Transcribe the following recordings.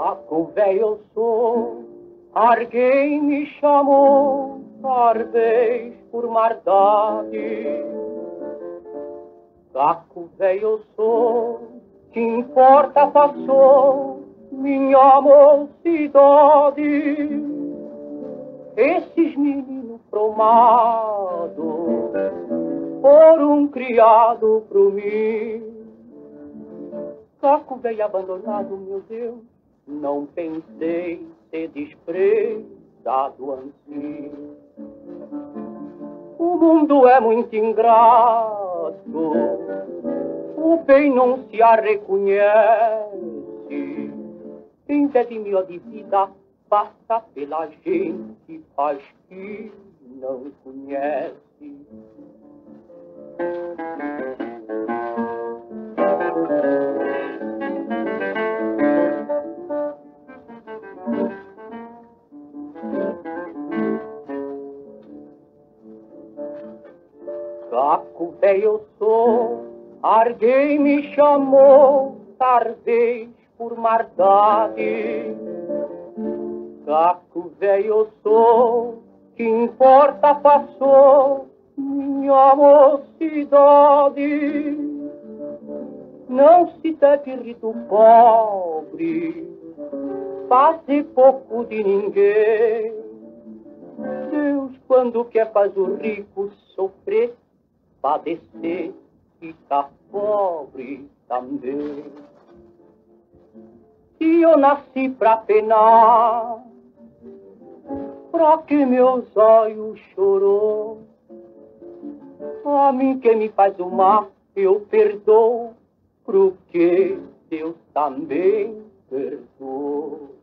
Caco velho eu sou, alguém me chamou, talvez por maldade. Caco velho eu sou, que importa passou minha mocidade. Esses meninos promados foram criados pro mim. Caco velho abandonado, meu Deus, não pensei ser desprezado assim. O mundo é muito ingrato, o bem não se a reconhece. Quem pede melhor de vida passa pela gente, faz que não conhece. Caco velho eu sou, alguém me chamou, talvez por maldade. Caco velho eu sou, que importa passou minha mocidade. Não se deve rir do pobre, fazer pouco de ninguém. Deus, quando quer, faz o rico sofrer, padecer, ficar pobre também. E eu nasci pra penar, pra que meus olhos chorou. A mim que me faz o mal, eu perdoo, porque Deus também perdoou.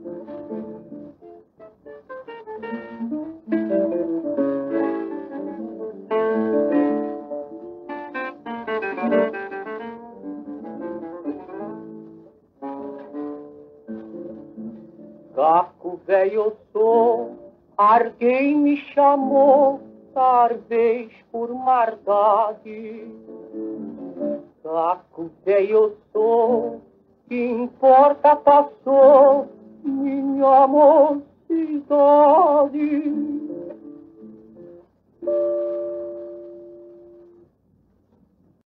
Caco velho eu sou, alguém me chamou, talvez por maldade. Caco velho eu sou, que importa passou minha mocidade.